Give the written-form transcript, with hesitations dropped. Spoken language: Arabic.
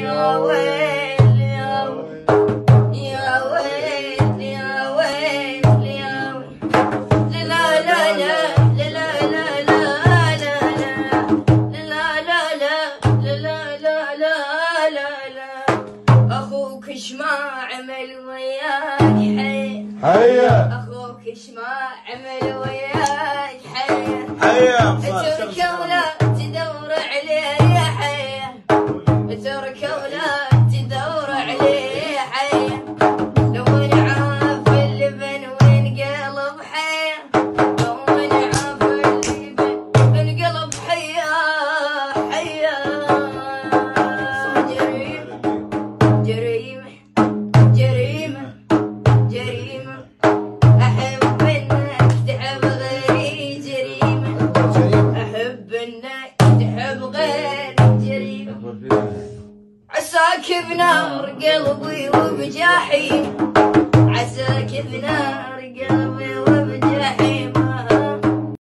يا ويل يا ويل يا ويل يا ويل يا ويل لا لا لا لا لا لا لا لا لا لا لا أخوك اش ما عمل وياك حيا أخوك اش ما عمل وياك حيا اترك ولا تدور عليه يا حيا اترك ولا تدور عليه حيا لو نعاف اللبن ونقلب حيا لو نعاف اللبن ونقلب حيا حيا جريمة جريمة جريمة أحب إنك تحب غيري جريمة أحب إنك تحب غيري جريمة عساك بنار قلبي وبجحيم